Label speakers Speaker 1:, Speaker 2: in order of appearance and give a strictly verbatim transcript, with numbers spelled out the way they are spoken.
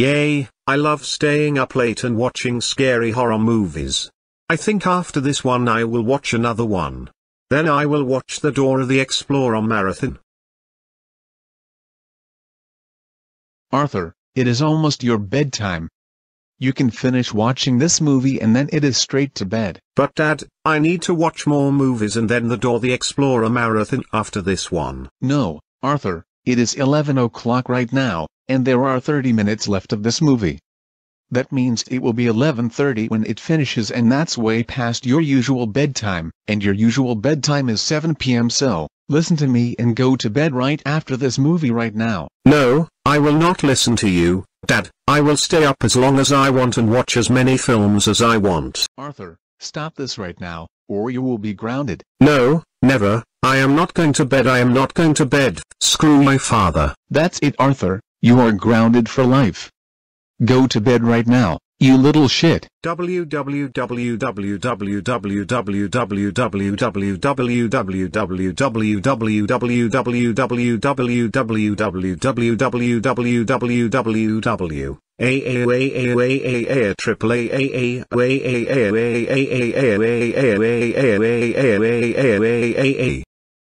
Speaker 1: Yay, I love staying up late and watching scary horror movies. I think after this one I will watch another one. Then I will watch the Dora the Explorer marathon.
Speaker 2: Arthur, it is almost your bedtime. You can finish watching this movie and then it is straight to bed.
Speaker 1: But Dad, I need to watch more movies and then the Dora the Explorer marathon after this one.
Speaker 2: No, Arthur, it is eleven o'clock right now, and there are thirty minutes left of this movie. That means it will be eleven thirty when it finishes, and that's way past your usual bedtime, and your usual bedtime is seven p m so, listen to me and go to bed right after this movie right now.
Speaker 1: No, I will not listen to you, Dad. I will stay up as long as I want and watch as many films as I want.
Speaker 2: Arthur, stop this right now, or you will be grounded.
Speaker 1: No, never. I am not going to bed. I am not going to bed. Screw my father.
Speaker 2: That's it, Arthur. You are grounded for life. Go to bed right now, you little shit.
Speaker 1: www